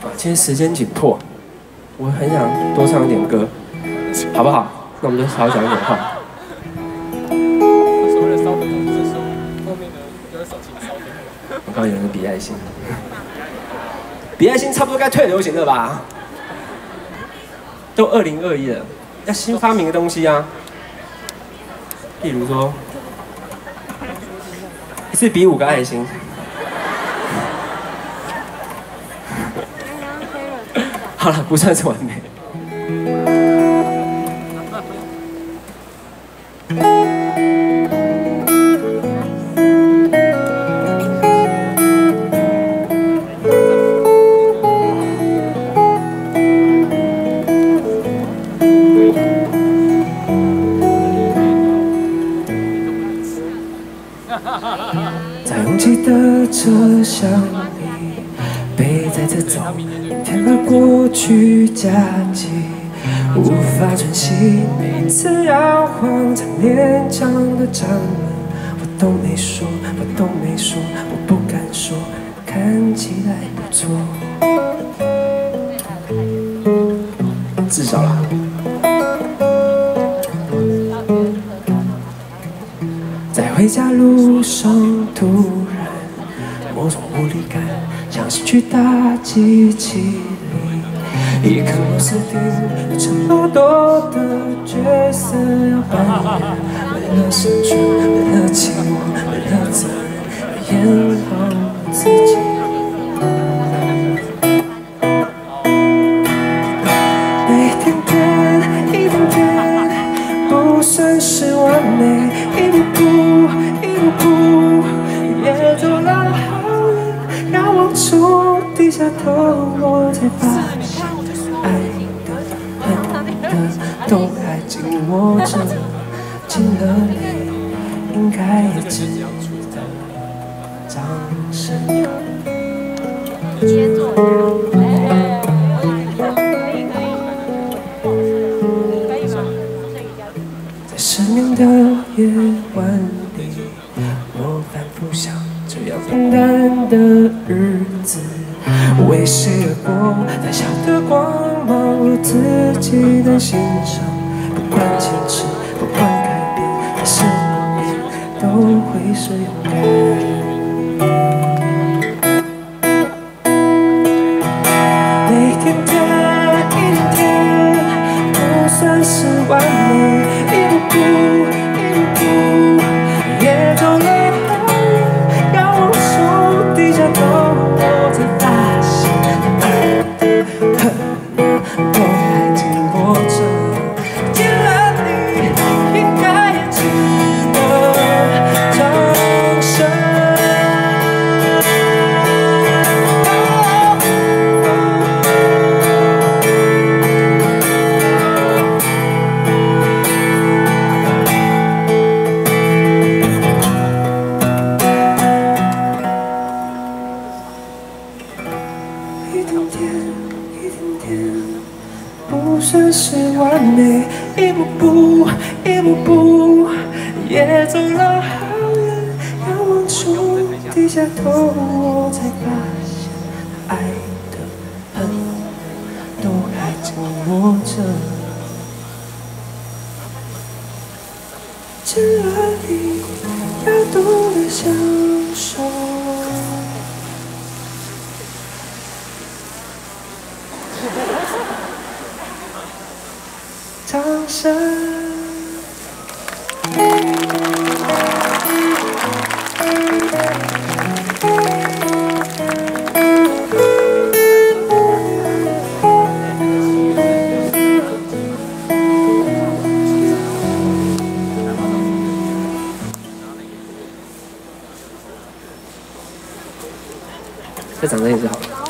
今天时间紧迫，我很想多唱一点歌，好不好？那我们就少讲一点话。 所谓的烧粉是说后面的有手机烧粉。 我刚刚有人比爱心，比爱心差不多该退流行了吧？都2021了，要新发明的东西啊。例如说，一次比5个爱心。好了，不算是完美。在拥挤的车厢里，背载着走，填了过去假期，无法喘息。每次摇晃才勉强的站稳，我都没说，我都没说，我不敢说，看起来不错，至少啦。在回家路上，突然某种无力感，像是去搭机器里，一颗螺丝钉，有这么多的角色要扮演，为了生存，为了期望，为了责任，要演好我自己。一点点，一点点，不算是完美，一步步，一步步，也走了好远，要往出低下头，我才发现，爱的、恨的，都还紧握着，近了你，应该也值得掌声。先坐下。在失眠的夜晚里，我反复想这样平淡的日子，为谁而过？在小的光芒入自己的心上，不管坚持，不管改变，在什么面都会是勇敢。一点点，一点点，不算是完美，一步步，一步步，也走了好远，要往出低下头，我才发现，爱的、恨的，都还紧握着，见了你，应该也值得掌声。一点点，一点点，不算是完美，一步步，一步步，也走了好远，要往出低下头，我才发现，爱的、恨的，都还紧握着，见了你，要懂得享受。掌声。再掌声一次好了。